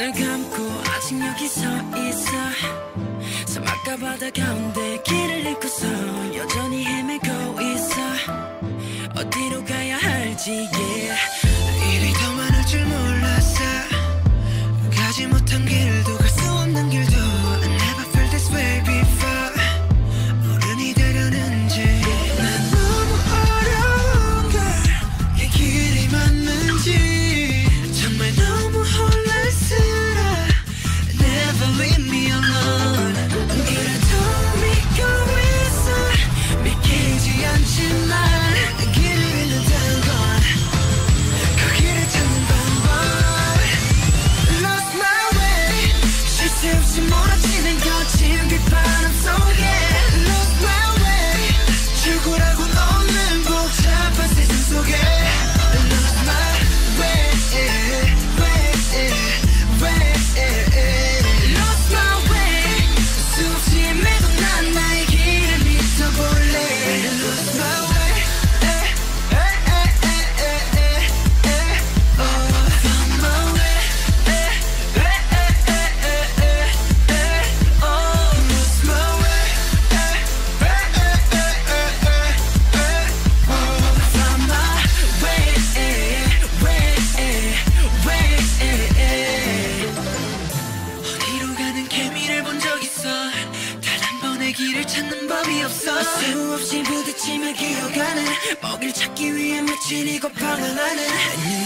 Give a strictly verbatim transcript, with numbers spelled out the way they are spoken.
눈을 감고 아직 여기 서 있어. 사막과 바다 가운데 길을 잃고서 여전히 헤매고 있어. 어디로 가야 할지 yeah. 일이 더 많을 줄 몰랐어. 가지 못한 길도 갈 수 없는 길도 I never felt this way before. 어른이 되려는지 난 너무 어려운 걸 이 길이 맞는지 정말 너무 혼란스러워. Never leave me alone. 그래도 믿고 있어. 믿기지 않지만 길을 잃는다는 건 그 길을 찾는 방법. Lost my way. 쉴 새 없이 몰아치는 거친 빗바람 속에 Lost my way. 출구라곤 없는 복잡한 세상 속에 Lost my way, way, way. Lost my way. 수없이 헤매도 난 나의 길을 믿어볼래. Lost my way. Oh, found my way. Oh, lost my way. Oh, found my way, way, way. 어디로 가는 개미를 본 적 있어. 단 한 번의 길을 찾는 법이 없어. 수없이 부딪히며 기어가는 먹이를 찾기 위해 며칠이고 방황하는